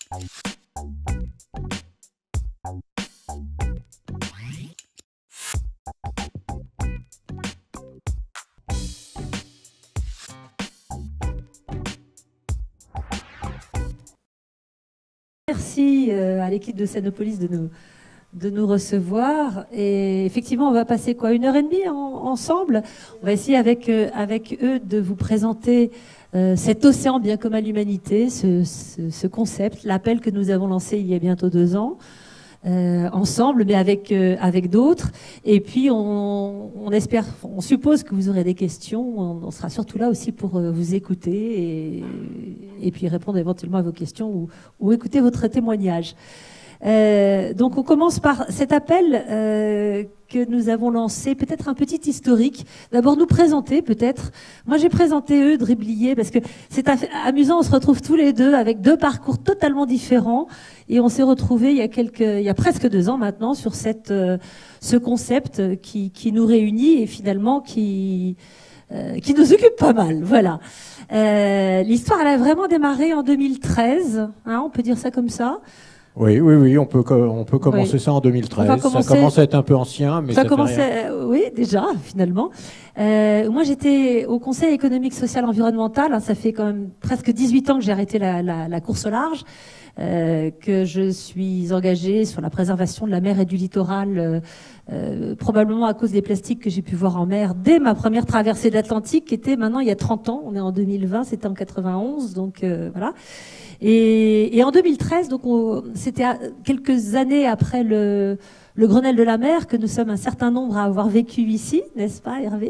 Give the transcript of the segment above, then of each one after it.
Merci à l'équipe de Scénopolis de nous recevoir. Et effectivement, on va passer quoi, 1h30 ensemble. On va essayer avec eux de vous présenter cet océan bien commun à l'humanité, ce concept, l'appel que nous avons lancé il y a bientôt 2 ans. Ensemble, mais avec d'autres. Et puis, on espère, on suppose que vous aurez des questions. On sera surtout là aussi pour vous écouter et puis répondre éventuellement à vos questions ou écouter votre témoignage. Donc on commence par cet appel que nous avons lancé, peut-être un petit historique. D'abord nous présenter peut-être. Moi j'ai présenté Eudes Riblier parce que c'est amusant, on se retrouve tous les deux avec 2 parcours totalement différents et on s'est retrouvés il y a presque 2 ans maintenant sur ce concept qui nous réunit et finalement qui nous occupe pas mal. Voilà. L'histoire elle a vraiment démarré en 2013, hein, on peut dire ça comme ça. Oui, on peut commencer ça en 2013. Ça commence à être un peu ancien, mais ça commençait, oui, déjà, finalement. Moi, j'étais au Conseil économique, social, environnemental. Hein, ça fait quand même presque 18 ans que j'ai arrêté la course au large, que je suis engagée sur la préservation de la mer et du littoral, probablement à cause des plastiques que j'ai pu voir en mer dès ma première traversée de l'Atlantique, qui était maintenant il y a 30 ans. On est en 2020, c'était en 91, donc voilà. Et en 2013, donc c'était quelques années après le Grenelle de la mer que nous sommes un certain nombre à avoir vécu ici, n'est-ce pas Hervé?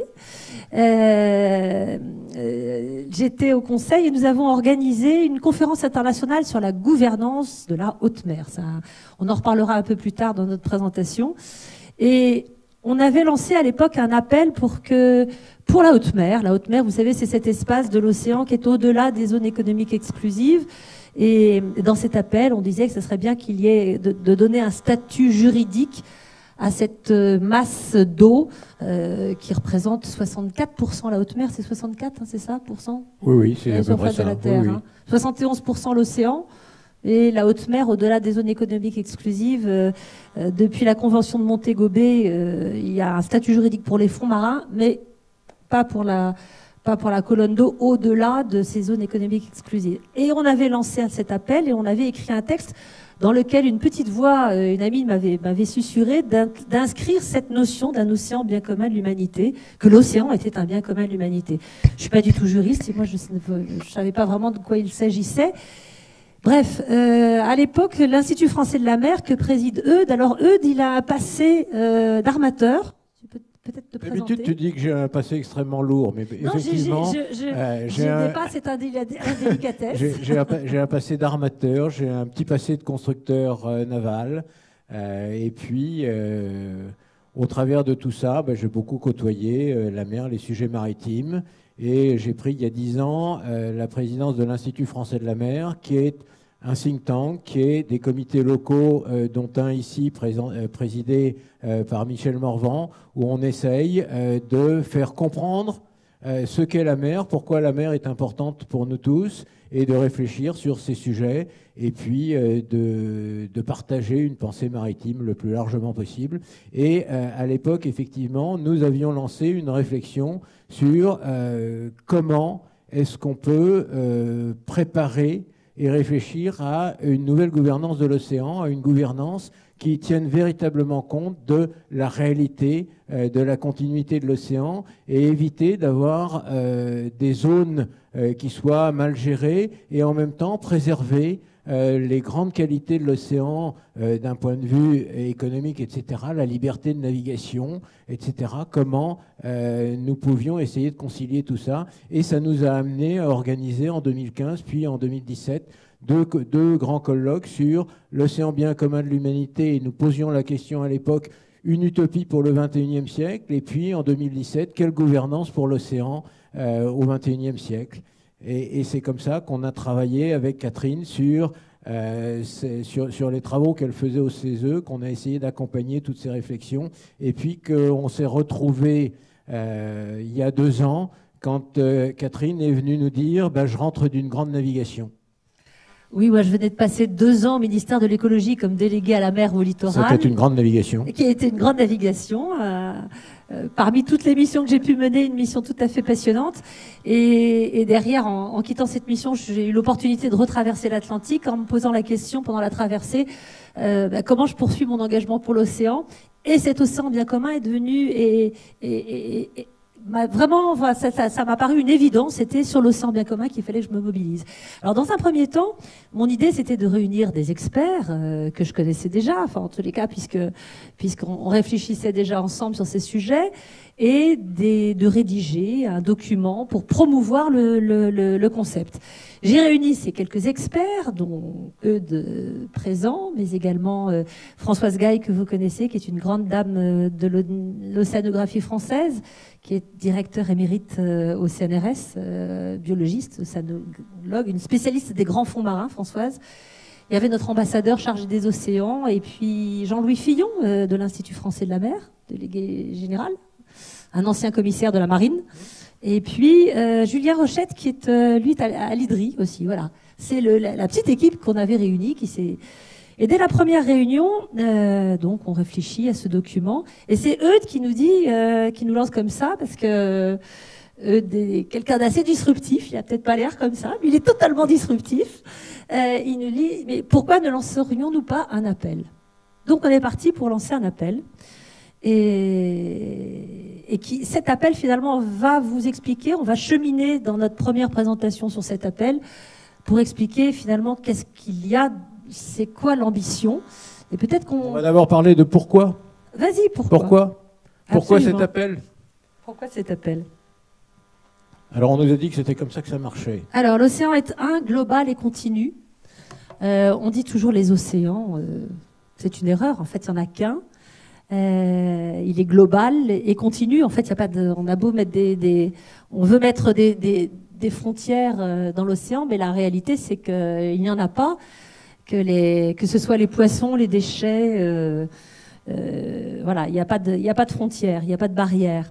J'étais au Conseil et nous avons organisé une conférence internationale sur la gouvernance de la haute mer. Ça, on en reparlera un peu plus tard dans notre présentation. Et on avait lancé à l'époque un appel pour la haute mer. La haute mer, vous savez, c'est cet espace de l'océan qui est au-delà des zones économiques exclusives. Et dans cet appel, on disait que ce serait bien qu'il y ait de donner un statut juridique à cette masse d'eau qui représente 64%. La haute mer, c'est 64, hein, c'est ça, %? Oui, c'est à peu près ça. De la Terre, oui. hein. 71% l'océan. Et la haute mer, au-delà des zones économiques exclusives, depuis la Convention de Montego Bay, il y a un statut juridique pour les fonds marins, mais pas pour la colonne d'eau au-delà de ces zones économiques exclusives. Et on avait lancé cet appel et on avait écrit un texte dans lequel une petite voix, une amie m'avait susurré d'inscrire cette notion d'un océan bien commun de l'humanité, que l'océan était un bien commun de l'humanité. Je ne suis pas du tout juriste et moi je ne savais pas vraiment de quoi il s'agissait. Bref, à l'époque, l'Institut français de la mer que préside Eudes, alors Eudes, il a un passé d'armateur. Tu peux peut-être te présenter. D'habitude, tu dis que j'ai un passé extrêmement lourd, mais non, effectivement... je n'ai pas cette indélicatesse. J'ai un passé d'armateur, j'ai un petit passé de constructeur naval, et puis... au travers de tout ça, j'ai beaucoup côtoyé la mer, les sujets maritimes, et j'ai pris il y a 10 ans la présidence de l'Institut français de la mer, qui est un think tank, qui est des comités locaux, dont un ici présidé par Michel Morvan, où on essaye de faire comprendre ce qu'est la mer, pourquoi la mer est importante pour nous tous, et de réfléchir sur ces sujets, et puis de partager une pensée maritime le plus largement possible. Et à l'époque, effectivement, nous avions lancé une réflexion sur comment est-ce qu'on peut préparer et réfléchir à une nouvelle gouvernance de l'océan, à une gouvernance qui tienne véritablement compte de la réalité, de la continuité de l'océan, et éviter d'avoir des zones qui soient mal gérées et en même temps préserver les grandes qualités de l'océan d'un point de vue économique, etc., la liberté de navigation, etc., comment nous pouvions essayer de concilier tout ça. Et ça nous a amené à organiser en 2015, puis en 2017, deux grands colloques sur l'océan bien commun de l'humanité. Et nous posions la question à l'époque, une utopie pour le XXIe siècle, et puis en 2017, quelle gouvernance pour l'océan au XXIe siècle. Et c'est comme ça qu'on a travaillé avec Catherine sur les travaux qu'elle faisait au CESE, qu'on a essayé d'accompagner toutes ces réflexions, et puis qu'on s'est retrouvés il y a 2 ans, quand Catherine est venue nous dire je rentre d'une grande navigation. Oui, moi je venais de passer 2 ans au ministère de l'écologie comme déléguée à la mer ou au littoral. C'était une grande navigation. Qui a été une grande navigation. Parmi toutes les missions que j'ai pu mener, une mission tout à fait passionnante. Et derrière, en quittant cette mission, j'ai eu l'opportunité de retraverser l'Atlantique en me posant la question pendant la traversée, comment je poursuis mon engagement pour l'océan. Et cet océan bien commun est devenu vraiment, ça m'a paru une évidence. C'était sur l'océan bien commun qu'il fallait que je me mobilise. Alors, dans un premier temps, mon idée, c'était de réunir des experts que je connaissais déjà, enfin, en tous les cas, puisqu'on réfléchissait déjà ensemble sur ces sujets, et de rédiger un document pour promouvoir le concept. J'ai réuni ces quelques experts, dont eux présents, mais également Françoise Gaille, que vous connaissez, qui est une grande dame de l'océanographie française, qui est directeur émérite au CNRS, biologiste, océanologue, une spécialiste des grands fonds marins, Françoise. Il y avait notre ambassadeur chargé des océans, et puis Jean-Louis Fillon, de l'Institut français de la mer, délégué général, un ancien commissaire de la marine. Et puis Julien Rochette, qui est lui à l'IDRI aussi. Voilà, c'est la petite équipe qu'on avait réunie qui s'est. Et dès la première réunion, donc on réfléchit à ce document. Et c'est Eudes qui nous dit, qui nous lance comme ça, parce que Eudes est quelqu'un d'assez disruptif. Il a peut-être pas l'air comme ça, mais il est totalement disruptif. Il nous dit, mais pourquoi ne lancerions-nous pas un appel? Donc on est parti pour lancer un appel. Et cet appel finalement va vous expliquer, on va cheminer dans notre première présentation sur cet appel pour expliquer finalement qu'est-ce qu'il y a, c'est quoi l'ambition. Et peut-être qu'on va d'abord parler de pourquoi. Vas-y, pourquoi cet appel? Pourquoi cet appel? Alors on nous a dit que c'était comme ça que ça marchait. Alors l'océan est global et continu. On dit toujours les océans, c'est une erreur, en fait il n'y en a qu'un. Il est global et continu. En fait, il y a pas de. On a beau mettre on veut mettre des frontières dans l'océan, mais la réalité, c'est qu'il n'y en a pas. Que ce soit les poissons, les déchets, voilà, il n'y a pas de frontières, il n'y a pas de barrières.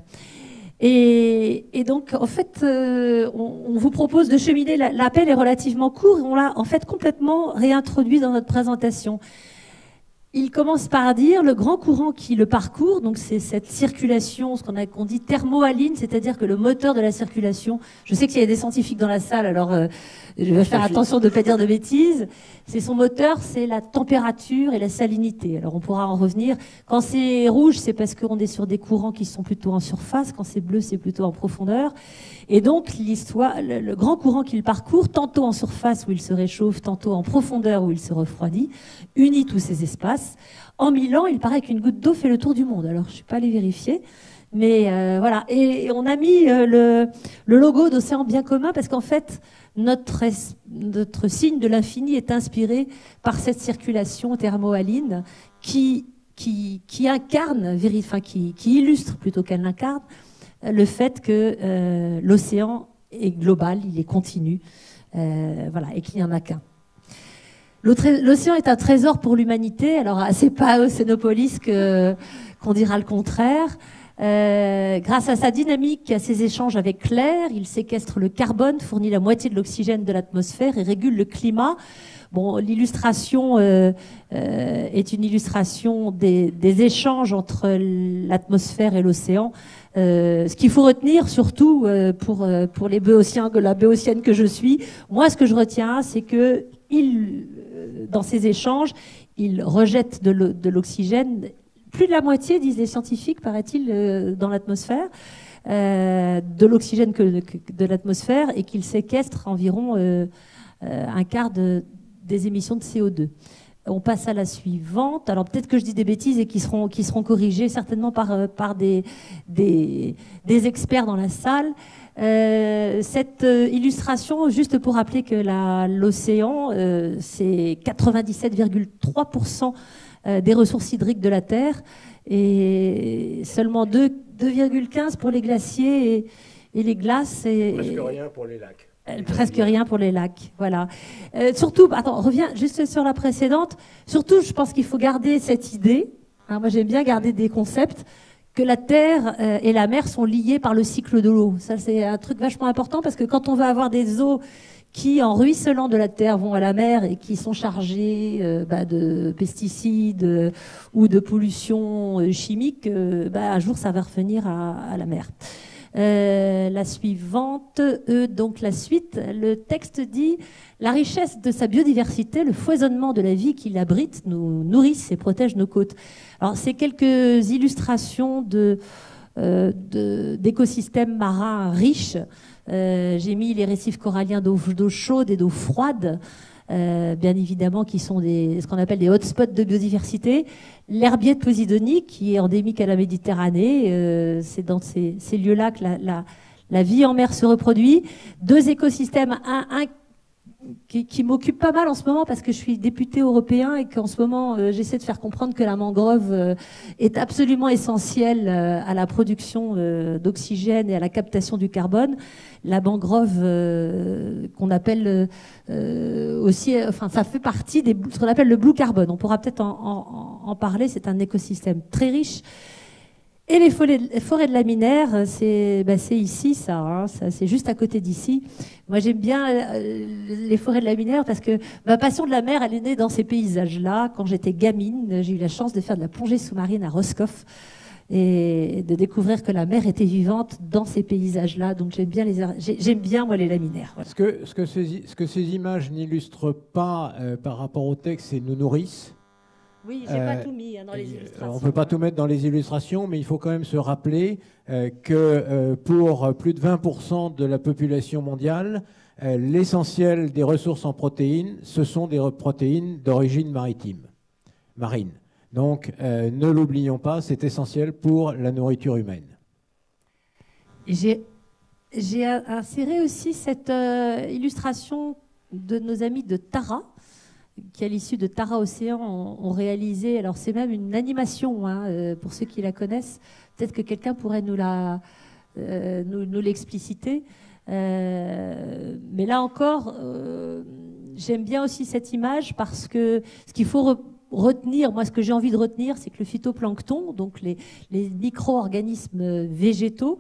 Et donc, en fait, on vous propose de cheminer. L'appel est relativement court. On l'a en fait complètement réintroduit dans notre présentation. Il commence par dire le grand courant qui le parcourt, donc c'est cette circulation, ce qu'on dit thermohaline, c'est-à-dire que le moteur de la circulation, je sais qu'il y a des scientifiques dans la salle, alors je vais faire attention de ne pas dire de bêtises, c'est son moteur, c'est la température et la salinité. Alors on pourra en revenir. Quand c'est rouge, c'est parce qu'on est sur des courants qui sont plutôt en surface, quand c'est bleu, c'est plutôt en profondeur. Et donc le grand courant qu'il parcourt, tantôt en surface où il se réchauffe, tantôt en profondeur où il se refroidit, unit tous ces espaces. En 1000 ans, il paraît qu'une goutte d'eau fait le tour du monde. Alors, je ne suis pas allée vérifier. Mais voilà. Et on a mis le logo d'Océan Bien Commun parce qu'en fait, notre signe de l'infini est inspiré par cette circulation thermohaline qui incarne, qui illustre plutôt qu'elle n'incarne, le fait que l'océan est global, il est continu, voilà, et qu'il n'y en a qu'un. L'océan est un trésor pour l'humanité. Alors, c'est pas à Océanopolis qu'on dira le contraire. Grâce à sa dynamique, à ses échanges avec l'air, il séquestre le carbone, fournit la moitié de l'oxygène de l'atmosphère et régule le climat. Bon, l'illustration est une illustration des échanges entre l'atmosphère et l'océan. Ce qu'il faut retenir, surtout pour les béotiens, la béotienne que je suis, moi, ce que je retiens, c'est que dans ces échanges, il rejette de l'oxygène. Plus de la moitié, disent les scientifiques, paraît-il, dans l'atmosphère, de l'oxygène de l'atmosphère, et qu'il séquestre environ un quart des émissions de CO2. On passe à la suivante. Alors peut-être que je dis des bêtises et qui seront corrigées certainement par des experts dans la salle. Cette illustration, juste pour rappeler que l'océan, c'est 97,3% des ressources hydriques de la Terre et seulement 2,15 pour les glaciers et les glaces. Presque rien pour les lacs. Presque rien pour les lacs, voilà. Surtout, attends, reviens juste sur la précédente. Surtout, je pense qu'il faut garder cette idée. Hein, moi, j'aime bien garder des concepts que la terre et la mer sont liées par le cycle de l'eau. Ça, c'est un truc vachement important parce que quand on va avoir des eaux qui, en ruisselant de la terre, vont à la mer et qui sont chargés de pesticides ou de pollution chimique, un jour, ça va revenir à la mer. La suivante, donc la suite, le texte dit « La richesse de sa biodiversité, le foisonnement de la vie qui l'abrite, nous nourrissent et protègent nos côtes. » Alors, c'est quelques illustrations d'écosystèmes marins riches. J'ai mis les récifs coralliens d'eau chaude et d'eau froide, bien évidemment, qui sont ce qu'on appelle des hotspots de biodiversité. L'herbier de Posidonie, qui est endémique à la Méditerranée, c'est dans ces lieux-là que la vie en mer se reproduit. Deux écosystèmes, un qui m'occupe pas mal en ce moment parce que je suis député européen et qu'en ce moment j'essaie de faire comprendre que la mangrove est absolument essentielle à la production d'oxygène et à la captation du carbone. La mangrove qu'on appelle aussi, ça fait partie de ce qu'on appelle le blue carbone. On pourra peut-être en parler. C'est un écosystème très riche. Et les forêts de laminaires, c'est ici, ça c'est juste à côté d'ici. Moi, j'aime bien les forêts de laminaires parce que ma passion de la mer, elle est née dans ces paysages-là. Quand j'étais gamine, j'ai eu la chance de faire de la plongée sous-marine à Roscoff et de découvrir que la mer était vivante dans ces paysages-là. Donc, j'aime bien, moi, les laminaires. Voilà. Ce que ces images n'illustrent pas par rapport au texte, c'est nous nourrissent. Oui, j'ai pas tout mis dans les illustrations. On ne peut pas tout mettre dans les illustrations, mais il faut quand même se rappeler que pour plus de 20% de la population mondiale, l'essentiel des ressources en protéines, ce sont des protéines d'origine marine. Donc, ne l'oublions pas, c'est essentiel pour la nourriture humaine. J'ai inséré aussi cette illustration de nos amis de Tara, qui à l'issue de Tara Océan ont réalisé, alors c'est même une animation pour ceux qui la connaissent, peut-être que quelqu'un pourrait nous l'expliciter, mais là encore j'aime bien aussi cette image parce que ce qu'il faut retenir, moi ce que j'ai envie de retenir, c'est que le phytoplancton, donc les micro-organismes végétaux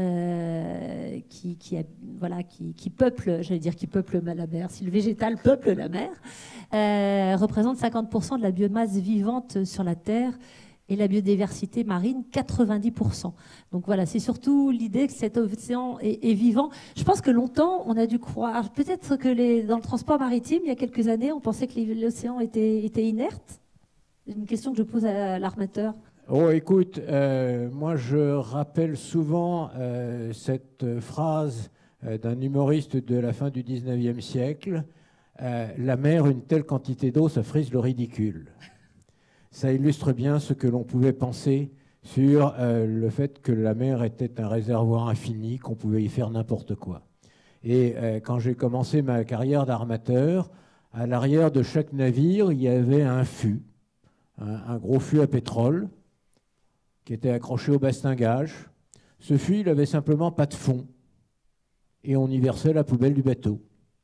qui peuplent, j'allais dire qui peuplent la mer, si le végétal peuple la mer, représente 50% de la biomasse vivante sur la Terre et la biodiversité marine 90%. Donc voilà, c'est surtout l'idée que cet océan est vivant. Je pense que longtemps, on a dû croire, peut-être que dans le transport maritime, il y a quelques années, on pensait que l'océan était inerte. C'est une question que je pose à l'armateur. Oh, écoute, moi je rappelle souvent cette phrase d'un humoriste de la fin du 19e siècle. La mer, une telle quantité d'eau, ça frise le ridicule. Ça illustre bien ce que l'on pouvait penser sur le fait que la mer était un réservoir infini, qu'on pouvait y faire n'importe quoi. Et quand j'ai commencé ma carrière d'armateur, à l'arrière de chaque navire, il y avait un fût, un gros fût à pétrole, qui était accroché au bastingage. Ce fût, il avait simplement pas de fond. Et on y versait la poubelle du bateau.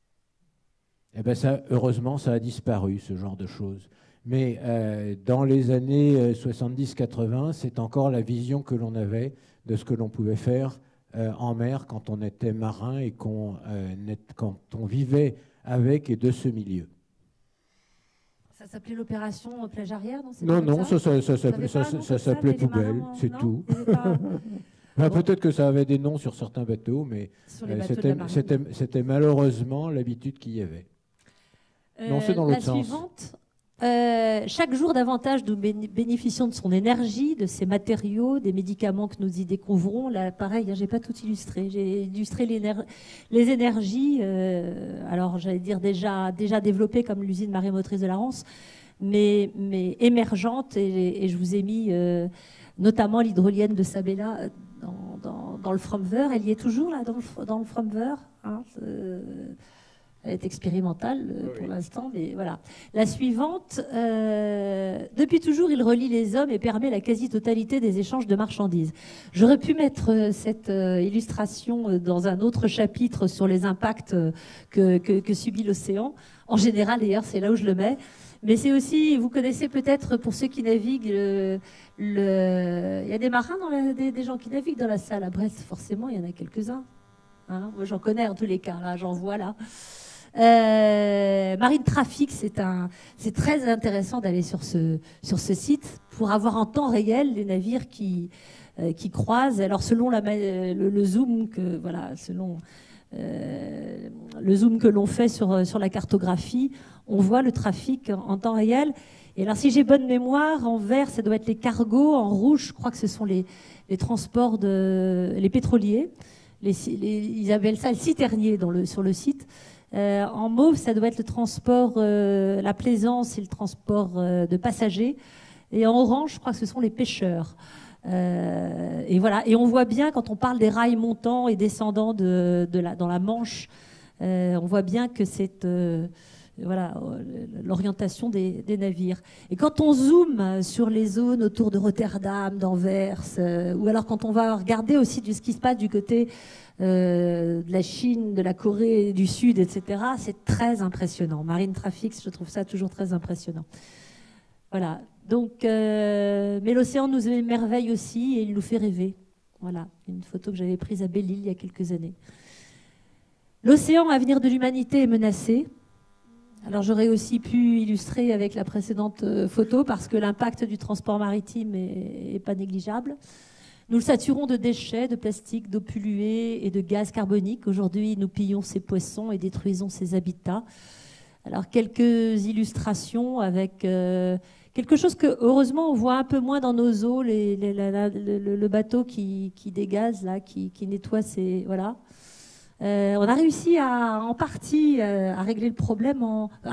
Eh bien ça, heureusement, ça a disparu, ce genre de choses. Mais dans les années 70-80, c'est encore la vision que l'on avait de ce que l'on pouvait faire en mer quand on était marin et quand on vivait avec et de ce milieu. Ça s'appelait l'opération plage arrière? Non, ça s'appelait poubelle, c'est tout. Peut-être que ça avait des noms sur certains bateaux, mais c'était malheureusement l'habitude qu'il y avait. Non, c'est dans l'autre sens. La suivante, chaque jour davantage nous bénéficions de son énergie, de ses matériaux, des médicaments que nous y découvrons. Là, pareil, j'ai pas tout illustré. J'ai illustré les énergies, alors j'allais dire déjà développées comme l'usine marémotrice de la Rance, mais émergentes. Et je vous ai mis notamment l'hydrolienne de Sabella dans le Fromveur. Elle y est toujours là dans le Fromveur. Elle est expérimentale pour l'instant, mais voilà. La suivante, depuis toujours, il relie les hommes et permet la quasi-totalité des échanges de marchandises. J'aurais pu mettre cette illustration dans un autre chapitre sur les impacts que subit l'océan. En général, d'ailleurs, c'est là où je le mets. Mais c'est aussi, vous connaissez peut-être, pour ceux qui naviguent, il y a des marins, des gens qui naviguent dans la salle à Brest, forcément, il y en a quelques-uns. Hein, moi, j'en connais en tous les cas, là, j'en vois là. Marine Traffic, c'est très intéressant d'aller sur ce site pour avoir en temps réel les navires qui croisent. Alors selon le zoom que selon le zoom que l'on fait sur la cartographie, on voit le trafic en temps réel. Et alors si j'ai bonne mémoire, en vert ça doit être les cargos, en rouge je crois que ce sont les transports les pétroliers. Ils appellent ça le citernier sur le site. En mauve, ça doit être le transport, la plaisance et le transport de passagers. Et en orange, je crois que ce sont les pêcheurs. Et voilà. Et on voit bien, quand on parle des rails montants et descendants dans la Manche, on voit bien que c'est l'orientation des navires. Et quand on zoome sur les zones autour de Rotterdam, d'Anvers, ou alors quand on va regarder aussi ce qui se passe du côté de la Chine, de la Corée du Sud, etc., c'est très impressionnant. Marine Traffic, je trouve ça toujours très impressionnant. Voilà. Donc, mais l'océan nous émerveille aussi et il nous fait rêver. Voilà, une photo que j'avais prise à Belle-Île il y a quelques années. L'océan, avenir de l'humanité, est menacé. Alors j'aurais aussi pu illustrer avec la précédente photo parce que l'impact du transport maritime est pas négligeable. Nous le saturons de déchets, de plastique, d'eau polluée et de gaz carbonique. Aujourd'hui, nous pillons ces poissons et détruisons ces habitats. Alors quelques illustrations avec quelque chose que heureusement on voit un peu moins dans nos eaux, le bateau qui dégaze là, qui nettoie ces voilà. On a réussi en partie à régler le problème, à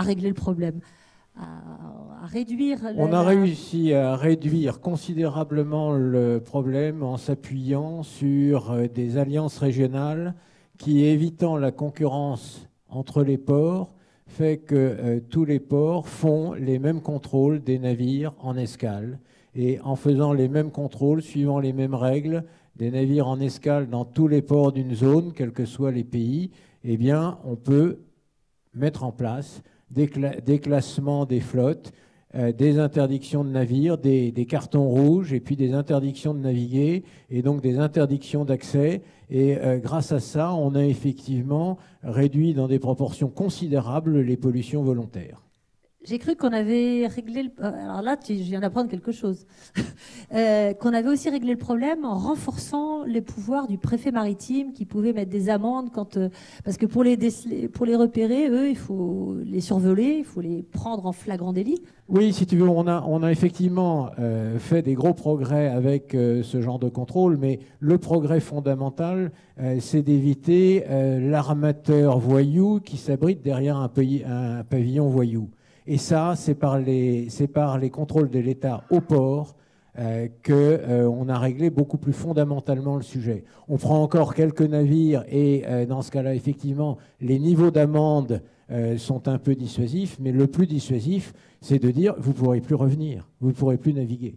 réduire. On a réussi à réduire considérablement le problème en s'appuyant sur des alliances régionales qui, évitant la concurrence entre les ports, fait que tous les ports font les mêmes contrôles des navires en escale. Et en faisant les mêmes contrôles, suivant les mêmes règles, des navires en escale dans tous les ports d'une zone, quels que soient les pays, eh bien, on peut mettre en place des classements des flottes, des interdictions de navires, des cartons rouges et puis des interdictions de naviguer et donc des interdictions d'accès. Et grâce à ça, on a effectivement réduit dans des proportions considérables les pollutions volontaires. J'ai cru qu'on avait réglé... Alors là, je viens d'apprendre quelque chose. Qu'on avait aussi réglé le problème en renforçant les pouvoirs du préfet maritime qui pouvait mettre des amendes parce que pour les repérer, eux, il faut les survoler, il faut les prendre en flagrant délit. Oui, si tu veux, on a effectivement fait des gros progrès avec ce genre de contrôle, mais le progrès fondamental, c'est d'éviter l'armateur voyou qui s'abrite derrière un pavillon voyou. Et ça, c'est par les contrôles de l'État au port qu'on a réglé beaucoup plus fondamentalement le sujet. On prend encore quelques navires et dans ce cas-là, effectivement, les niveaux d'amende sont un peu dissuasifs, mais le plus dissuasif, c'est de dire vous ne pourrez plus revenir, vous ne pourrez plus naviguer.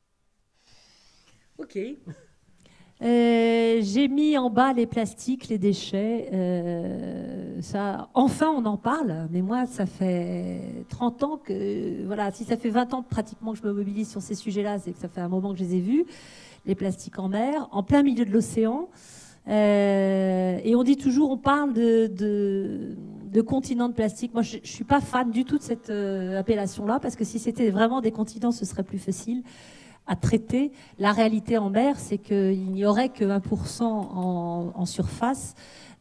Ok. J'ai mis en bas les plastiques, les déchets. Ça, enfin, on en parle. Mais moi, ça fait 30 ans que... Voilà, si ça fait 20 ans pratiquement que je me mobilise sur ces sujets-là, c'est que ça fait un moment que je les ai vus. Les plastiques en mer, en plein milieu de l'océan. Et on dit toujours, on parle de continents de plastique. Moi, je ne suis pas fan du tout de cette appellation-là, parce que si c'était vraiment des continents, ce serait plus facile à traiter. La réalité en mer, c'est qu'il n'y aurait que 1% en surface,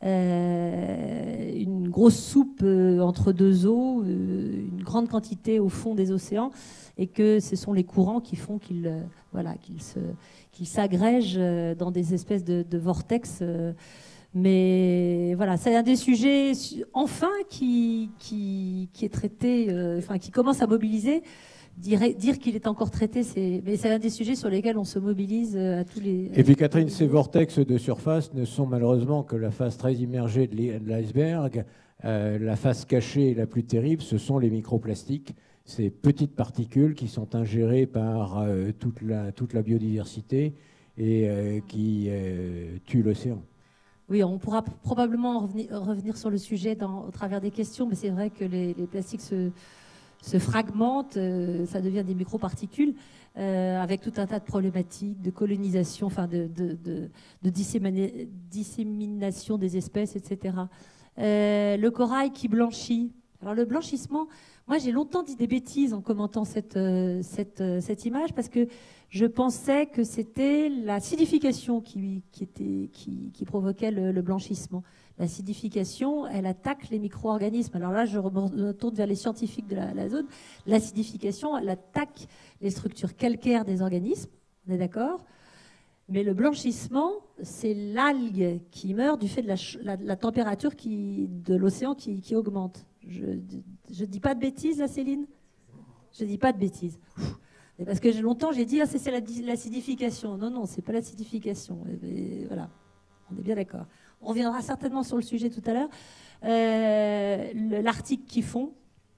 une grosse soupe entre deux eaux, une grande quantité au fond des océans, et que ce sont les courants qui font qu'ils s'agrègent dans des espèces de vortex. Mais voilà, c'est un des sujets enfin qui est traité, qui commence à mobiliser. Dire qu'il est encore traité, mais c'est un des sujets sur lesquels on se mobilise à tous les... Et puis Catherine, ces vortex de surface ne sont malheureusement que la face très immergée de l'iceberg. La face cachée et la plus terrible, ce sont les microplastiques, ces petites particules qui sont ingérées par toute la biodiversité et qui tuent l'océan. Oui, on pourra probablement revenir sur le sujet au travers des questions, mais c'est vrai que les plastiques se fragmentent, ça devient des microparticules, avec tout un tas de problématiques de colonisation, de dissémination des espèces, etc. Le corail qui blanchit. Alors le blanchissement, moi j'ai longtemps dit des bêtises en commentant cette image parce que je pensais que c'était l'acidification qui provoquait le blanchissement. L'acidification, elle attaque les micro-organismes. Alors là, je retourne vers les scientifiques de la zone. L'acidification, elle attaque les structures calcaires des organismes, on est d'accord ? Mais le blanchissement, c'est l'algue qui meurt du fait de la température de l'océan qui augmente. Je ne dis pas de bêtises, là, Céline ? Je ne dis pas de bêtises. Parce que longtemps, j'ai dit, c'est l'acidification. Non, c'est pas l'acidification. Voilà, on est bien d'accord. On reviendra certainement sur le sujet tout à l'heure. L'Arctique qui fond.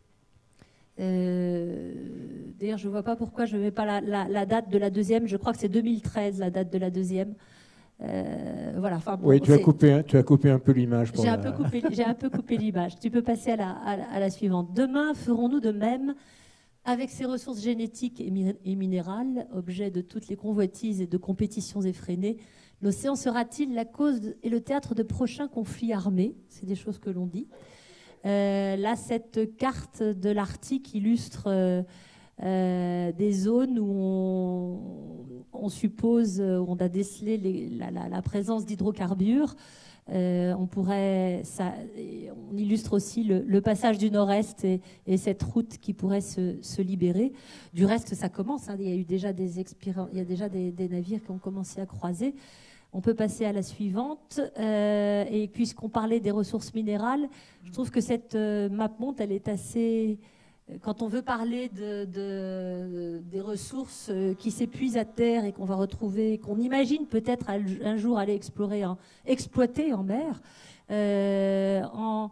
D'ailleurs, je ne vois pas pourquoi je ne mets pas la date de la deuxième. Je crois que c'est 2013, la date de la deuxième. Voilà. Enfin, bon, oui, tu as coupé un peu l'image. J'ai un peu coupé l'image. Tu peux passer à la suivante. Demain, ferons-nous de même avec ces ressources génétiques et minérales, objet de toutes les convoitises et de compétitions effrénées? L'océan sera-t-il la cause et le théâtre de prochains conflits armés? C'est des choses que l'on dit. Là, cette carte de l'Arctique illustre des zones où on suppose, où on a décelé la présence d'hydrocarbures. On illustre aussi le passage du nord-est et cette route qui pourrait se libérer. Du reste, ça commence. Il y a eu déjà des navires qui ont commencé à croiser. On peut passer à la suivante. Et puisqu'on parlait des ressources minérales, je trouve que cette map monde, elle est assez... Quand on veut parler des ressources qui s'épuisent à terre et qu'on va retrouver, qu'on imagine peut-être un jour aller exploiter en mer, en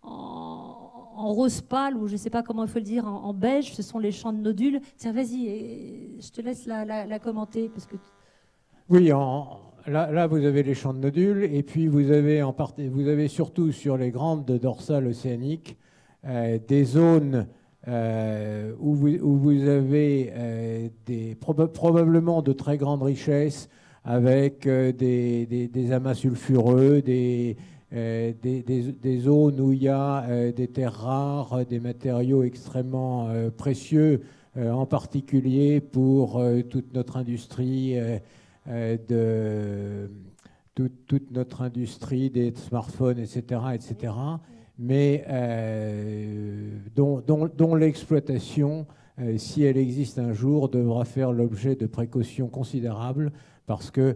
rose pâle, ou je ne sais pas comment il faut le dire, en beige, ce sont les champs de nodules. Tiens, vas-y, je te laisse la commenter. Parce que... Oui, là, vous avez les champs de nodules, et puis vous avez surtout sur les grandes dorsales océaniques des zones où vous avez probablement de très grandes richesses avec des amas sulfureux, des zones où il y a des terres rares, des matériaux extrêmement précieux, en particulier pour toute notre industrie toute notre industrie des smartphones, etc., mais dont l'exploitation, si elle existe un jour, devra faire l'objet de précautions considérables, parce que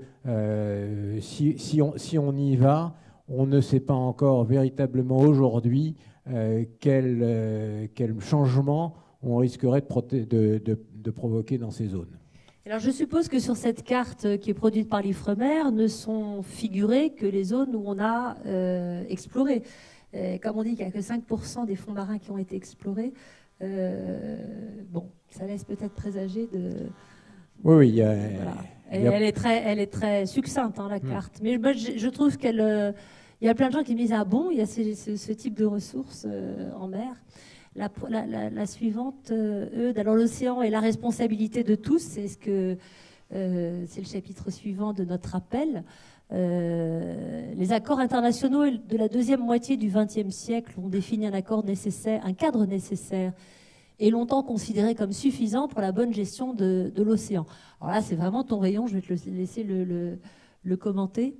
si on y va, on ne sait pas encore véritablement aujourd'hui quel changement on risquerait de provoquer dans ces zones. Alors je suppose que sur cette carte qui est produite par l'Ifremer ne sont figurées que les zones où on a exploré. Comme on dit qu'il n'y a que 5% des fonds marins qui ont été explorés, bon, ça laisse peut-être présager de... Oui, il y a... Voilà. Elle est très succincte, la carte. Mais moi, je trouve il y a plein de gens qui me disent « Ah bon, il y a ce type de ressources en mer ». La suivante, Eudes. Alors l'océan est la responsabilité de tous, c'est le chapitre suivant de notre rappel. Les accords internationaux de la deuxième moitié du XXe siècle ont défini un cadre nécessaire et longtemps considéré comme suffisant pour la bonne gestion de l'océan. Alors là, c'est vraiment ton rayon, je vais te laisser le commenter.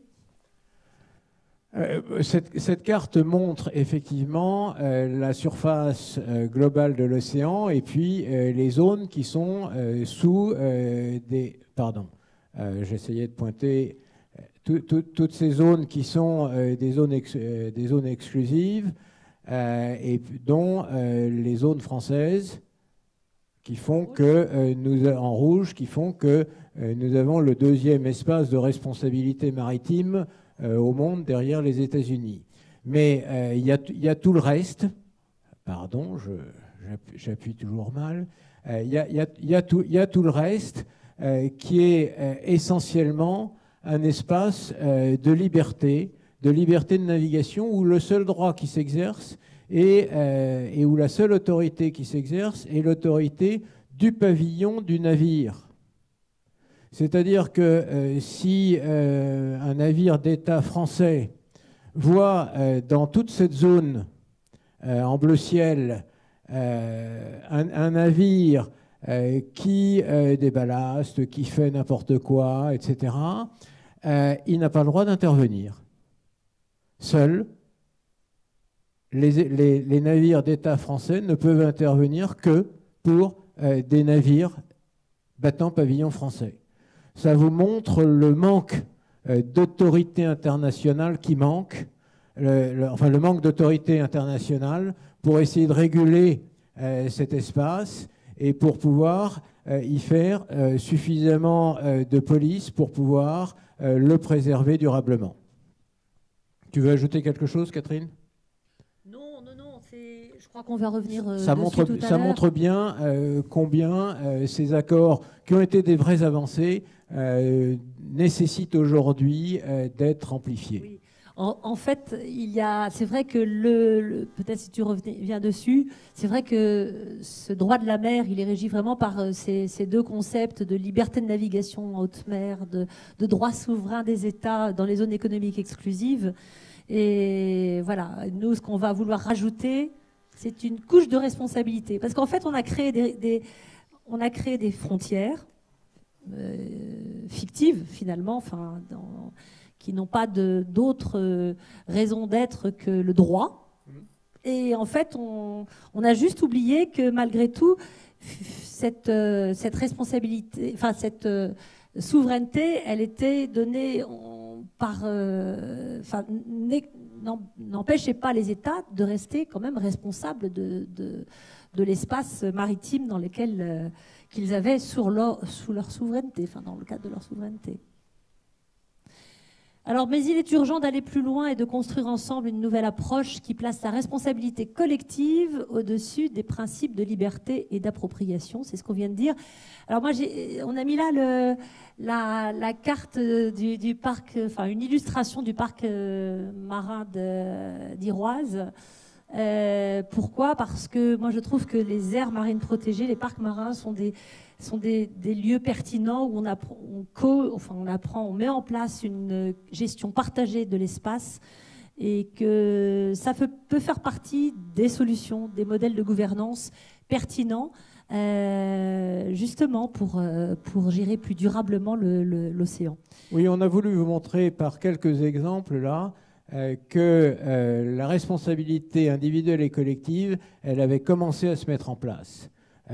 Cette carte montre effectivement la surface globale de l'océan et puis les zones qui sont sous des... Pardon, j'essayais de pointer toutes ces zones qui sont des zones exclusives et dont les zones françaises qui font que en rouge, qui font que nous avons le deuxième espace de responsabilité maritime au monde derrière les États-Unis. Mais il y a tout le reste. Pardon, j'appuie toujours mal. Il y a tout le reste qui est essentiellement un espace de liberté de navigation où le seul droit qui s'exerce et où la seule autorité qui s'exerce est l'autorité du pavillon du navire. C'est-à-dire que si un navire d'État français voit dans toute cette zone en bleu ciel un navire qui déballaste, qui fait n'importe quoi, etc., il n'a pas le droit d'intervenir. Seuls les navires d'État français ne peuvent intervenir que pour des navires battant pavillon français. Ça vous montre le manque d'autorité internationale qui manque, le manque d'autorité internationale pour essayer de réguler cet espace et pour pouvoir y faire suffisamment de police pour pouvoir le préserver durablement. Tu veux ajouter quelque chose, Catherine ? Non, je crois qu'on va revenir ça montre bien combien ces accords, qui ont été des vraies avancées, nécessitent aujourd'hui d'être amplifiés. Oui. En fait, c'est vrai que peut-être si tu reviens dessus, c'est vrai que ce droit de la mer, il est régi vraiment par ces deux concepts de liberté de navigation en haute mer, de droit souverain des États dans les zones économiques exclusives. Et voilà, nous, ce qu'on va vouloir rajouter, c'est une couche de responsabilité. Parce qu'en fait, on a créé des frontières fictives, finalement, qui n'ont pas d'autre raison d'être que le droit. Et en fait, on a juste oublié que malgré tout, cette responsabilité, cette souveraineté, elle était donnée n'empêchait pas les États de rester quand même responsables de l'espace maritime dans lequel qu'ils avaient sous leur souveraineté, dans le cadre de leur souveraineté. Alors, mais il est urgent d'aller plus loin et de construire ensemble une nouvelle approche qui place la responsabilité collective au-dessus des principes de liberté et d'appropriation. C'est ce qu'on vient de dire. Alors moi, on a mis là la carte du parc, une illustration du parc marin d'Iroise. Pourquoi ? Parce que moi, je trouve que les aires marines protégées, les parcs marins sont des lieux pertinents où on met en place une gestion partagée de l'espace et que ça peut faire partie des solutions, des modèles de gouvernance pertinents, justement pour gérer plus durablement l'océan. Oui, on a voulu vous montrer par quelques exemples là que la responsabilité individuelle et collective, elle avait commencé à se mettre en place.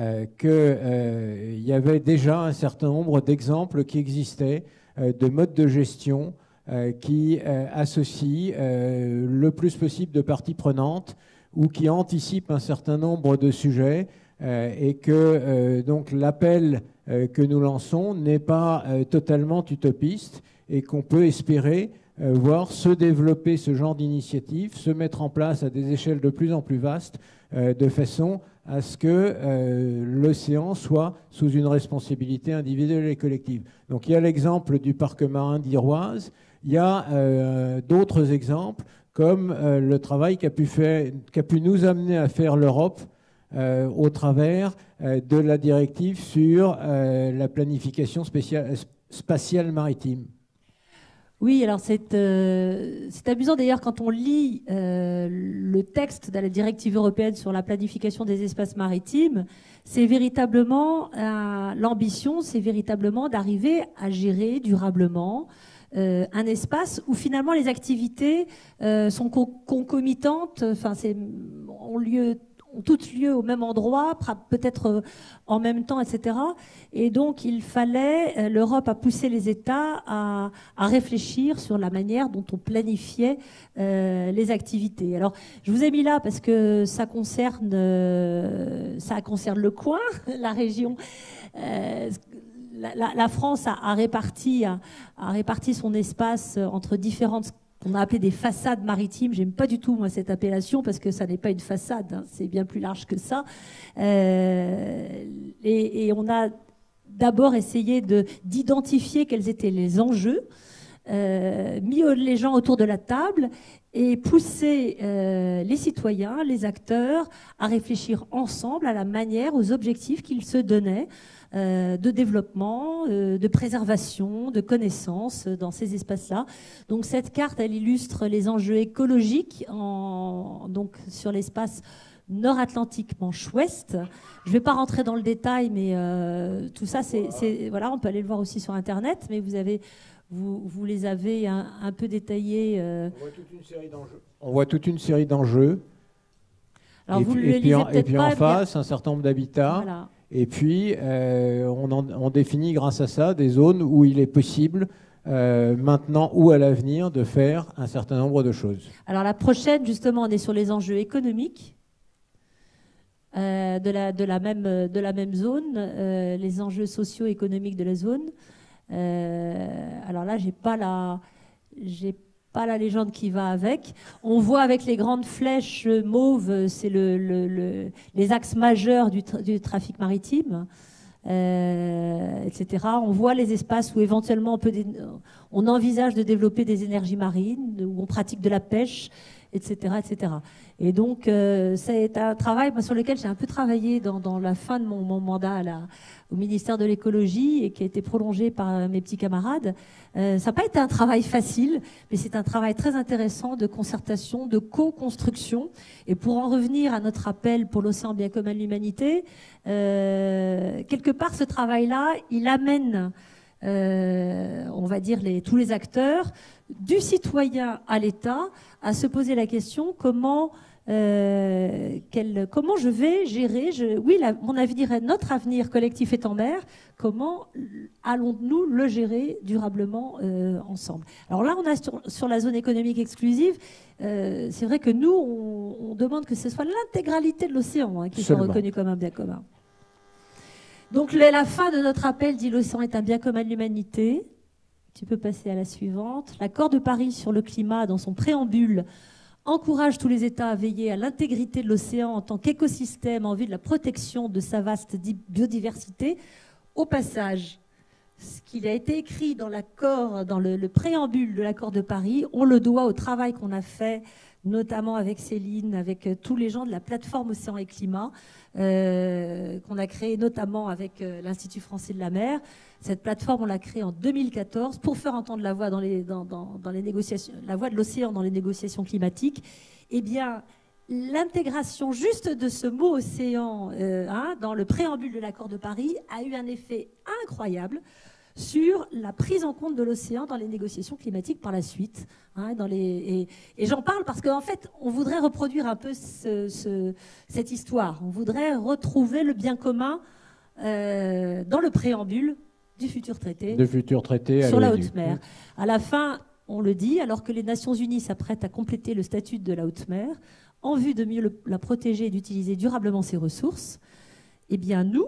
Qu'il y avait déjà un certain nombre d'exemples qui existaient de modes de gestion qui associent le plus possible de parties prenantes ou qui anticipent un certain nombre de sujets et que donc l'appel que nous lançons n'est pas totalement utopiste et qu'on peut espérer voir se développer ce genre d'initiative, se mettre en place à des échelles de plus en plus vastes de façon à ce que l'océan soit sous une responsabilité individuelle et collective. Donc il y a l'exemple du parc marin d'Iroise, il y a d'autres exemples comme le travail qu'a pu nous amener à faire l'Europe au travers de la directive sur la planification spatiale maritime. Oui, alors c'est amusant d'ailleurs quand on lit le texte de la directive européenne sur la planification des espaces maritimes, c'est véritablement l'ambition, c'est véritablement d'arriver à gérer durablement un espace où finalement les activités sont concomitantes, ont toutes lieu au même endroit, peut-être en même temps, etc. Et donc, l'Europe a poussé les États à réfléchir sur la manière dont on planifiait les activités. Alors, je vous ai mis là parce que ça concerne le coin, la région. La France a réparti son espace entre différentes qu'on a appelé des façades maritimes. J'aime pas du tout, moi, cette appellation, parce que ça n'est pas une façade, hein, c'est bien plus large que ça. Et on a d'abord essayé d'identifier quels étaient les enjeux mis les gens autour de la table et poussé les citoyens, les acteurs à réfléchir ensemble à la manière, aux objectifs qu'ils se donnaient de développement, de préservation, de connaissance dans ces espaces-là. Donc cette carte, elle illustre les enjeux écologiques donc sur l'espace Nord-Atlantique, manche ouest. Je ne vais pas rentrer dans le détail, mais tout ça, voilà, on peut aller le voir aussi sur Internet, mais vous les avez un peu détaillés. On voit toute une série d'enjeux. On voit toute une série d'enjeux. Alors vous le lisez peut-être pas. Et puis en face, un certain nombre d'habitats. Voilà. Et puis, on définit grâce à ça des zones où il est possible, maintenant ou à l'avenir, de faire un certain nombre de choses. Alors la prochaine, justement, on est sur les enjeux économiques de la même zone, les enjeux socio-économiques de la zone. Alors là, j'ai pas la légende qui va avec. On voit avec les grandes flèches mauves, c'est les axes majeurs du trafic maritime, etc. On voit les espaces où éventuellement on envisage de développer des énergies marines, où on pratique de la pêche, etc., etc. Et donc, c'est un travail sur lequel j'ai un peu travaillé dans la fin de mon mandat au ministère de l'écologie et qui a été prolongé par mes petits camarades. Ça n'a pas été un travail facile, mais c'est un travail très intéressant de concertation, de co-construction. Et pour en revenir à notre appel pour l'océan bien commun de l'humanité, quelque part, ce travail-là, il amène, on va dire, tous les acteurs, du citoyen à l'État, à se poser la question comment je vais gérer, mon avenir, notre avenir collectif est en mer, comment allons-nous le gérer durablement ensemble? Alors là, on a sur la zone économique exclusive, c'est vrai que nous, on demande que ce soit l'intégralité de l'océan qui soit reconnue comme un bien commun. Donc la fin de notre appel dit l'océan est un bien commun de l'humanité. Tu peux passer à la suivante. L'accord de Paris sur le climat, dans son préambule, encourage tous les États à veiller à l'intégrité de l'océan en tant qu'écosystème en vue de la protection de sa vaste biodiversité. Au passage, ce qu'il a été écrit dans l'accord, dans le préambule de l'accord de Paris, on le doit au travail qu'on a fait, notamment avec Céline, avec tous les gens de la plateforme Océan et Climat, qu'on a créé notamment avec l'Institut français de la mer. Cette plateforme, on l'a créée en 2014 pour faire entendre la voix dans les négociations, la voix de l'océan dans les négociations climatiques. Eh bien, l'intégration juste de ce mot océan dans le préambule de l'accord de Paris a eu un effet incroyable sur la prise en compte de l'océan dans les négociations climatiques par la suite. Et j'en parle parce qu'en fait, on voudrait reproduire un peu cette histoire. On voudrait retrouver le bien commun dans le préambule du futur traité, sur la haute mer. À la fin, on le dit, alors que les Nations Unies s'apprêtent à compléter le statut de la haute mer, en vue de mieux la protéger et d'utiliser durablement ses ressources, eh bien nous,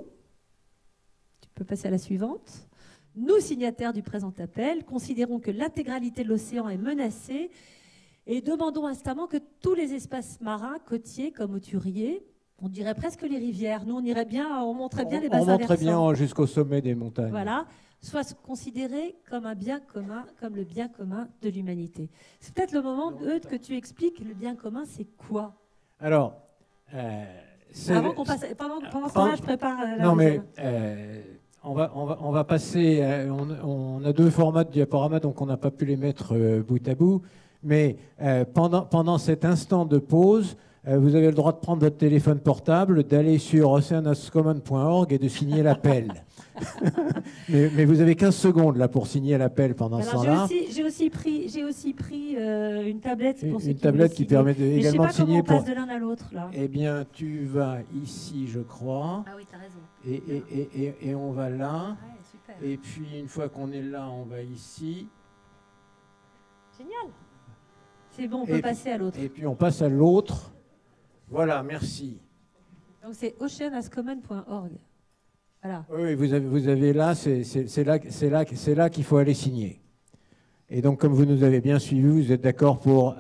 tu peux passer à la suivante, nous, signataires du présent appel, considérons que l'intégralité de l'océan est menacée et demandons instamment que tous les espaces marins, côtiers comme hauturiers, on dirait presque les rivières, nous on montrait bien les bassins versants. On montrait bien jusqu'au sommet des montagnes. Voilà, soient considérés comme un bien commun, comme le bien commun de l'humanité. C'est peut-être le moment, Eudes, que tu expliques le bien commun, c'est quoi? Alors, avant qu'on passe, pendant ce temps-là, je prépare la non, mais on va passer. On a deux formats de diaporama, donc on n'a pas pu les mettre bout à bout. Mais pendant cet instant de pause, vous avez le droit de prendre votre téléphone portable, d'aller sur oceanascommon.org et de signer l'appel. mais vous avez 15 secondes là pour signer l'appel pendant ce temps-là. J'ai aussi pris une tablette pour une tablette qui permet également de signer. Je sais pas comment on passe de l'un à l'autre là. Eh bien, tu vas ici, je crois. Ah oui, tu as raison. Et on va là. Ouais, super. Et puis une fois qu'on est là, on va ici. Génial. C'est bon, on peut passer à l'autre. Et puis on passe à l'autre. Voilà, merci. Donc c'est oceanascommon.org. Voilà. Oui, vous avez là, c'est là qu'il faut aller signer. Et donc, comme vous nous avez bien suivis, vous êtes d'accord pour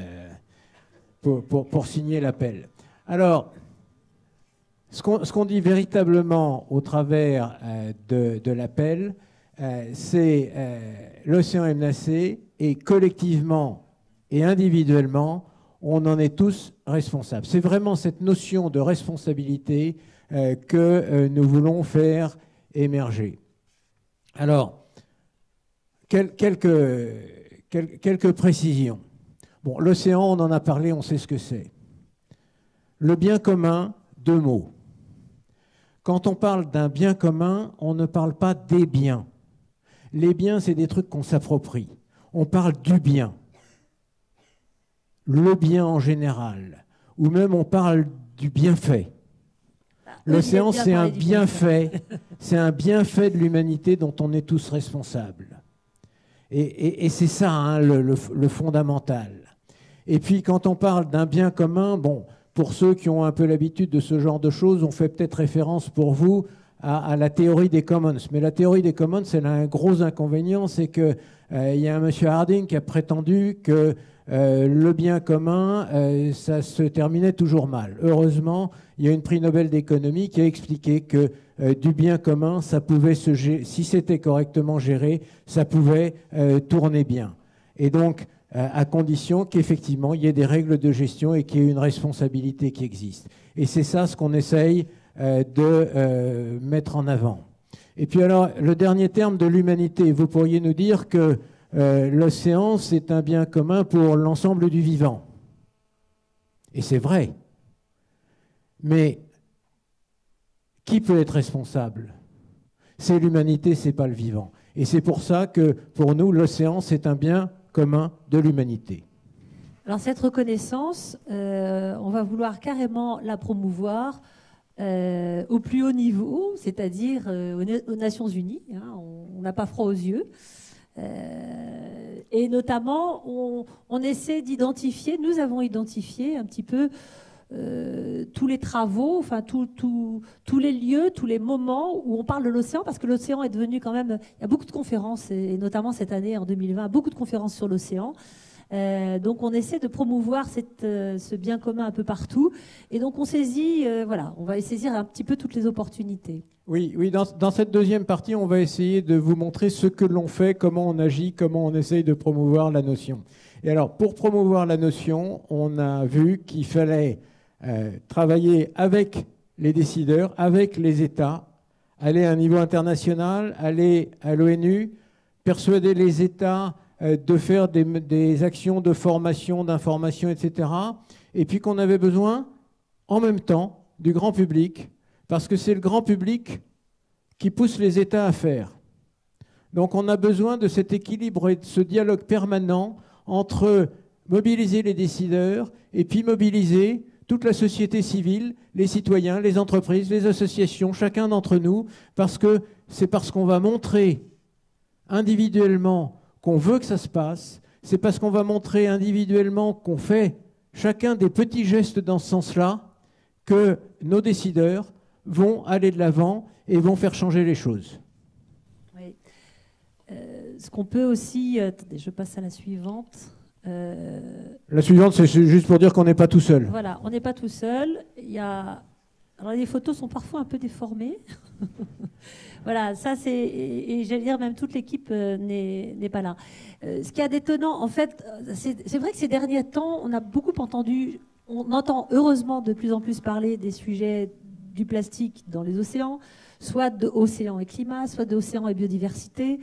signer l'appel. Alors, ce qu'on dit véritablement au travers de l'appel, c'est l'océan est menacé et collectivement et individuellement, on en est tous responsables. C'est vraiment cette notion de responsabilité que nous voulons faire émerger. Alors, quelques précisions. Bon, l'océan, on en a parlé, on sait ce que c'est. Le bien commun, 2 mots. Quand on parle d'un bien commun, on ne parle pas des biens. Les biens, c'est des trucs qu'on s'approprie. On parle du bien. Le bien en général. Ou même on parle du bienfait. L'océan, c'est un bienfait. C'est un bienfait de l'humanité dont on est tous responsables. Et c'est ça, hein, le fondamental. Et puis, quand on parle d'un bien commun, bon, pour ceux qui ont un peu l'habitude de ce genre de choses, on fait peut-être référence pour vous à la théorie des commons. Mais la théorie des commons, elle a un gros inconvénient, c'est qu'il y a un monsieur Harding qui a prétendu que le bien commun, ça se terminait toujours mal. Heureusement, il y a une prix Nobel d'économie qui a expliqué que du bien commun, ça pouvait si c'était correctement géré, ça pouvait tourner bien. Et donc, à condition qu'effectivement, il y ait des règles de gestion et qu'il y ait une responsabilité qui existe. Et c'est ça ce qu'on essaye de mettre en avant. Et puis alors, le dernier terme de l'humanité, vous pourriez nous dire que l'océan, c'est un bien commun pour l'ensemble du vivant. Et c'est vrai. Mais qui peut être responsable? C'est l'humanité, c'est pas le vivant. Et c'est pour ça que, pour nous, l'océan, c'est un bien commun de l'humanité. Alors cette reconnaissance, on va vouloir carrément la promouvoir au plus haut niveau, c'est-à-dire aux Nations Unies. Hein, on n'a pas froid aux yeux. Et notamment, on essaie d'identifier, nous avons identifié un petit peu tous les travaux, enfin tous les lieux, tous les moments où on parle de l'océan, parce que l'océan est devenu quand même, il y a beaucoup de conférences, et notamment cette année, en 2020, beaucoup de conférences sur l'océan. Donc on essaie de promouvoir ce bien commun un peu partout. Et donc on saisit, voilà, on va saisir un petit peu toutes les opportunités. Oui, dans cette deuxième partie, on va essayer de vous montrer ce que l'on fait, comment on agit, comment on essaye de promouvoir la notion. Et alors, pour promouvoir la notion, on a vu qu'il fallait travailler avec les décideurs, avec les États, aller à un niveau international, aller à l'ONU, persuader les États de faire des actions de formation, d'information, etc. Et puis qu'on avait besoin, en même temps, du grand public, parce que c'est le grand public qui pousse les États à faire. Donc on a besoin de cet équilibre et de ce dialogue permanent entre mobiliser les décideurs et puis mobiliser toute la société civile, les citoyens, les entreprises, les associations, chacun d'entre nous, parce que c'est parce qu'on va montrer individuellement qu'on veut que ça se passe, c'est parce qu'on va montrer individuellement qu'on fait chacun des petits gestes dans ce sens-là que nos décideurs vont aller de l'avant et vont faire changer les choses. Oui. Ce qu'on peut aussi... Attendez, je passe à la suivante. La suivante, c'est juste pour dire qu'on n'est pas tout seul. Voilà, on n'est pas tout seul. Alors les photos sont parfois un peu déformées. Voilà, ça c'est... Et j'allais dire, même toute l'équipe n'est pas là. Ce qui est détonnant, en fait, c'est vrai que ces derniers temps, on a beaucoup entendu... On entend heureusement de plus en plus parler des sujets du plastique dans les océans, soit d'océan et climat, soit d'océan et biodiversité,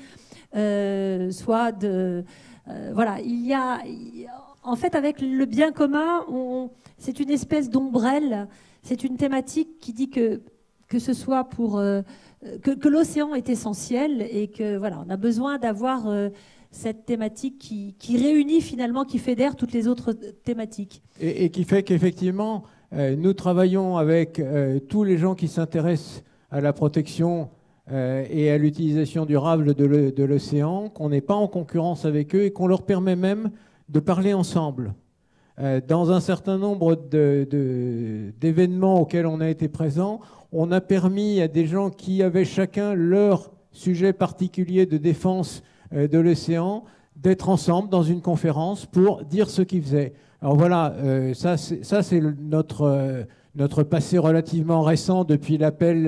soit de... voilà, il y a... En fait, avec le bien commun, c'est une espèce d'ombrelle, c'est une thématique qui dit que ce soit pour... que l'océan est essentiel et que, voilà, on a besoin d'avoir cette thématique qui réunit finalement, qui fédère toutes les autres thématiques. Et qui fait qu'effectivement... nous travaillons avec tous les gens qui s'intéressent à la protection et à l'utilisation durable de l'océan, qu'on n'est pas en concurrence avec eux et qu'on leur permet même de parler ensemble. Dans un certain nombre d'événements auxquels on a été présent, on a permis à des gens qui avaient chacun leur sujet particulier de défense de l'océan d'être ensemble dans une conférence pour dire ce qu'ils faisaient. Alors voilà, ça c'est notre passé relativement récent depuis l'appel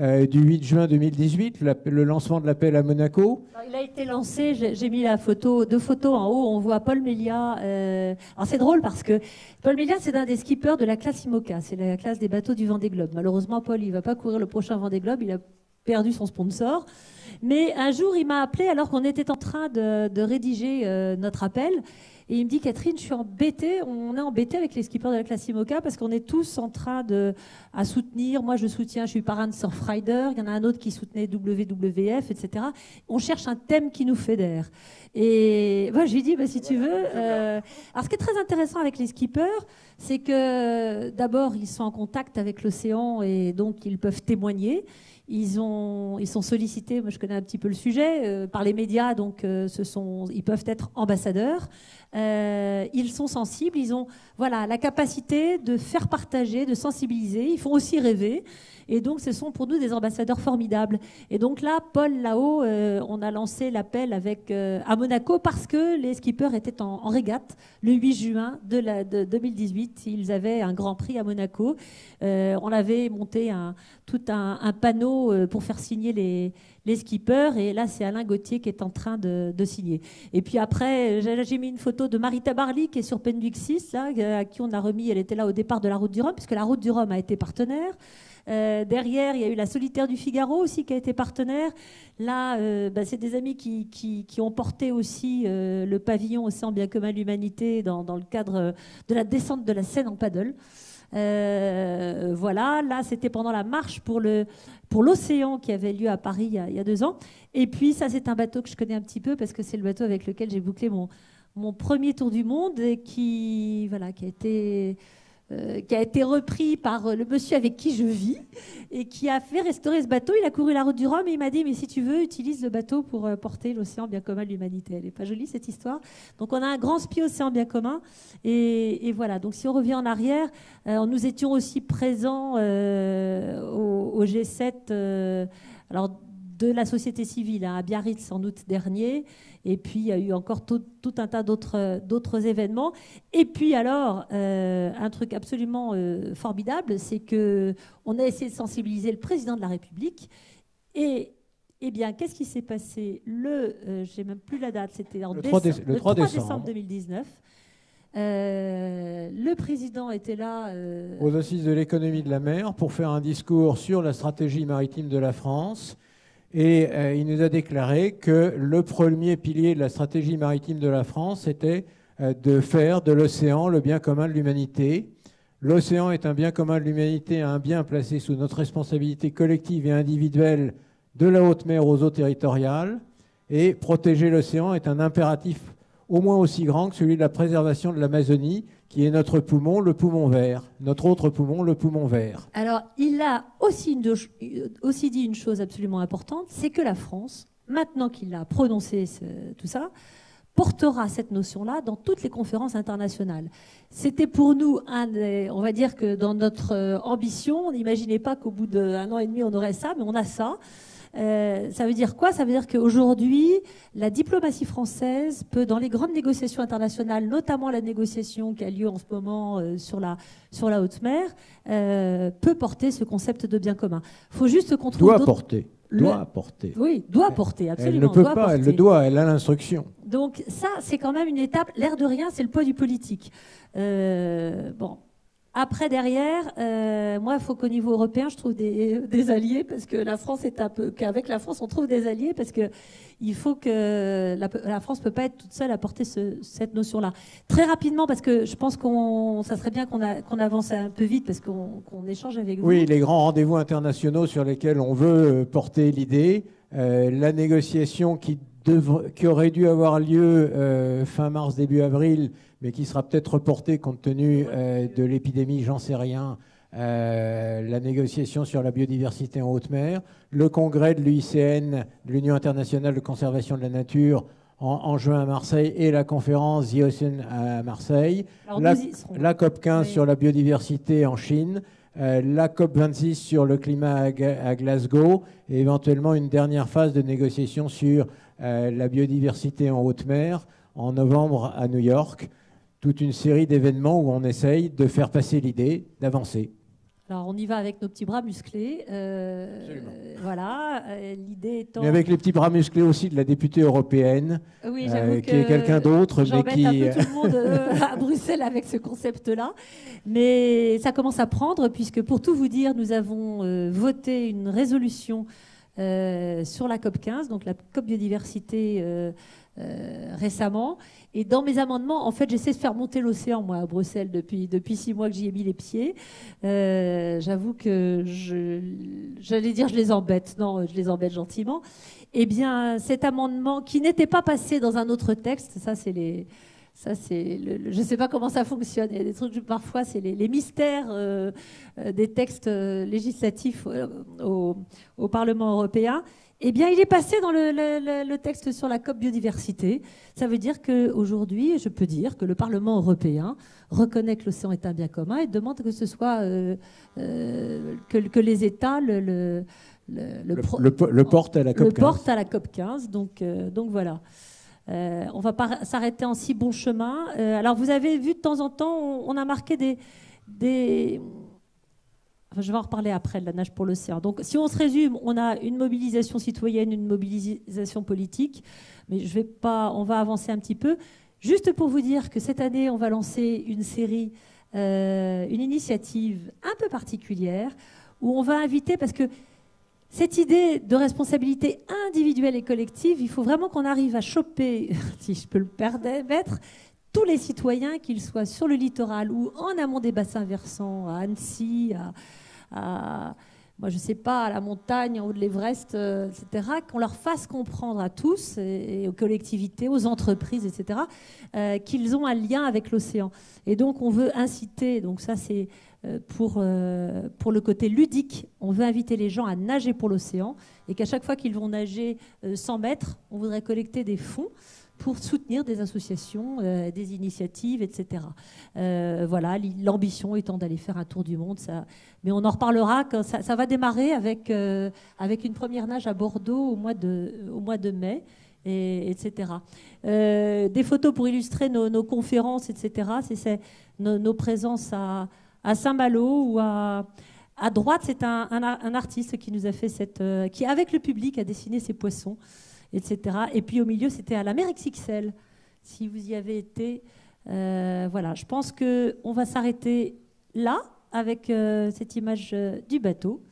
du 8 juin 2018, le lancement de l'appel à Monaco. Alors, il a été lancé, j'ai mis deux photos en haut, on voit Paul Méliat. Alors c'est drôle parce que Paul Méliat, c'est un des skippers de la classe IMOCA, c'est la classe des bateaux du Vendée Globe. Malheureusement, Paul, il ne va pas courir le prochain Vendée Globe, il a perdu son sponsor. Mais un jour, il m'a appelé alors qu'on était en train de rédiger notre appel. Et il me dit, Catherine, je suis embêtée, on est embêté avec les skippers de la classe IMOCA parce qu'on est tous en train à soutenir. Moi, je soutiens, je suis parrain de Surfrider. Il y en a un autre qui soutenait WWF, etc. On cherche un thème qui nous fédère. Et moi, je lui dis, si tu veux. Alors, ce qui est très intéressant avec les skippers, c'est que d'abord, ils sont en contact avec l'océan et donc ils peuvent témoigner. Ils sont sollicités, moi je connais un petit peu le sujet, par les médias, donc ils peuvent être ambassadeurs. Ils sont sensibles, ils ont la capacité de faire partager, de sensibiliser. Ils font aussi rêver. Et donc, ce sont pour nous des ambassadeurs formidables. Et donc là, Paul, là-haut, on a lancé l'appel à Monaco parce que les skippers étaient en régate le 8 juin de 2018. Ils avaient un grand prix à Monaco. On avait monté tout un panneau pour faire signer les skippers. Et là, c'est Alain Gauthier qui est en train de signer. Et puis après, j'ai mis une photo de Marita Barly qui est sur Penduic 6, là, à qui on a remis, elle était là au départ de la Route du Rhum, puisque la Route du Rhum a été partenaire. Derrière, il y a eu la Solitaire du Figaro aussi qui a été partenaire. Là, c'est des amis qui ont porté aussi le pavillon Océan bien commun de l'humanité dans le cadre de la descente de la Seine en paddle. Là c'était pendant la marche pour l'océan qui avait lieu à Paris il y a 2 ans. Et puis ça, c'est un bateau que je connais un petit peu parce que c'est le bateau avec lequel j'ai bouclé mon premier tour du monde et qui a été repris par le monsieur avec qui je vis et qui a fait restaurer ce bateau. Il a couru la Route du Rhum et il m'a dit, mais si tu veux, utilise le bateau pour porter l'océan bien commun de l'humanité. Elle n'est pas jolie, cette histoire. Donc on a un grand SPI océan bien commun. Et voilà, donc si on revient en arrière, nous étions aussi présents au G7 de la société civile à Biarritz en août dernier. Et puis, il y a eu encore tout un tas d'autres événements. Et puis, alors, un truc absolument formidable, c'est qu'on a essayé de sensibiliser le président de la République. Et, eh bien, qu'est-ce qui s'est passé je n'ai même plus la date, c'était le 3 décembre 2019. Le président était là aux Assises de l'économie de la mer pour faire un discours sur la stratégie maritime de la France. Et il nous a déclaré que le premier pilier de la stratégie maritime de la France était de faire de l'océan le bien commun de l'humanité. L'océan est un bien commun de l'humanité, un bien placé sous notre responsabilité collective et individuelle de la haute mer aux eaux territoriales. Et protéger l'océan est un impératif au moins aussi grand que celui de la préservation de l'Amazonie, qui est notre poumon, le poumon vert. Notre autre poumon, le poumon vert. Alors, il a aussi dit une chose absolument importante, c'est que la France, maintenant qu'il a prononcé tout ça, portera cette notion-là dans toutes les conférences internationales. C'était pour nous, on va dire que dans notre ambition, on n'imaginait pas qu'au bout d'1 an et demi, on aurait ça, mais on a ça. Ça veut dire quoi? Ça veut dire qu'aujourd'hui, la diplomatie française peut, dans les grandes négociations internationales, notamment la négociation qui a lieu en ce moment sur la haute mer, peut porter ce concept de bien commun. Il faut juste qu'on trouve... Doit porter. Oui, doit porter, absolument. Elle ne peut pas, elle le doit, elle a l'instruction. Donc ça, c'est quand même une étape. L'air de rien, c'est le poids du politique. Bon. Après, derrière, moi, il faut qu'au niveau européen, je trouve des alliés, parce que la France est qu'avec la France, on trouve des alliés, parce que il faut que la France ne peut pas être toute seule à porter cette notion-là. Très rapidement, parce que je pense ça serait bien qu'on avance un peu vite, parce qu'on échange avec vous. Oui, les grands rendez-vous internationaux sur lesquels on veut porter l'idée, la négociation qui aurait dû avoir lieu fin mars, début avril, mais qui sera peut-être reportée compte tenu de l'épidémie, j'en sais rien, la négociation sur la biodiversité en haute mer, le congrès de l'UICN, de l'Union internationale de conservation de la nature, en juin à Marseille, et la conférence The Ocean à Marseille, la COP15 sur la biodiversité en Chine, la COP26 sur le climat à Glasgow, et éventuellement une dernière phase de négociation sur la biodiversité en haute mer en novembre à New York. Toute une série d'événements où on essaye de faire passer l'idée d'avancer. Alors, on y va avec nos petits bras musclés. Voilà, l'idée étant... Mais avec les petits bras musclés aussi de la députée européenne, oui, qui est quelqu'un d'autre. J'embête un peu tout le monde à Bruxelles avec ce concept-là. Mais ça commence à prendre, puisque pour tout vous dire, nous avons voté une résolution sur la COP15, donc la COP biodiversité récemment. Et dans mes amendements, en fait, j'essaie de faire monter l'océan, moi, à Bruxelles, depuis 6 mois que j'y ai mis les pieds. J'avoue que j'allais dire je les embête. Non, je les embête gentiment. Eh bien, cet amendement qui n'était pas passé dans un autre texte, je ne sais pas comment ça fonctionne. Il y a des trucs, parfois, c'est les mystères des textes législatifs au Parlement européen. Eh bien, il est passé dans le texte sur la COP biodiversité. Ça veut dire qu'aujourd'hui, je peux dire que le Parlement européen reconnaît que l'océan est un bien commun et demande que ce soit que les États le portent à la COP15. Le portent à la COP15. Donc voilà. On va pas s'arrêter en si bon chemin. Alors, vous avez vu de temps en temps, on a marqué des Enfin, je vais en reparler après de la nage pour l'océan. Donc, si on se résume, on a une mobilisation citoyenne, une mobilisation politique, mais on va avancer un petit peu. Juste pour vous dire que cette année, on va lancer une série, une initiative un peu particulière, où on va inviter, parce que cette idée de responsabilité individuelle et collective, il faut vraiment qu'on arrive à choper, si je peux le permettre, tous les citoyens, qu'ils soient sur le littoral ou en amont des bassins versants, à Annecy, moi je ne sais pas, à la montagne, en haut de l'Everest, etc., qu'on leur fasse comprendre à tous, et aux collectivités, aux entreprises, etc., qu'ils ont un lien avec l'océan. Et donc on veut inciter, donc ça c'est pour le côté ludique, on veut inviter les gens à nager pour l'océan, et qu'à chaque fois qu'ils vont nager 100 mètres, on voudrait collecter des fonds pour soutenir des associations, des initiatives, etc. Voilà, l'ambition étant d'aller faire un tour du monde. Mais on en reparlera quand ça va démarrer avec une première nage à Bordeaux au mois de mai, etc. Des photos pour illustrer nos conférences, etc. C'est nos présences à Saint-Malo ou à droite, c'est un artiste qui nous a fait qui, avec le public, a dessiné ces poissons, etc. Et puis au milieu, c'était à la mer XXL, si vous y avez été. Voilà, je pense qu'on va s'arrêter là avec cette image du bateau,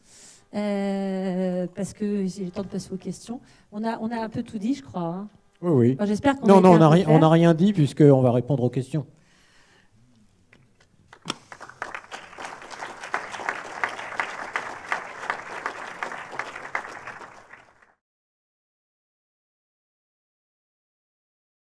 parce que j'ai le temps de passer aux questions. On a un peu tout dit, je crois. Hein. Oui. Enfin, j'espère qu'on Non, on n'a rien dit, puisqu'on va répondre aux questions.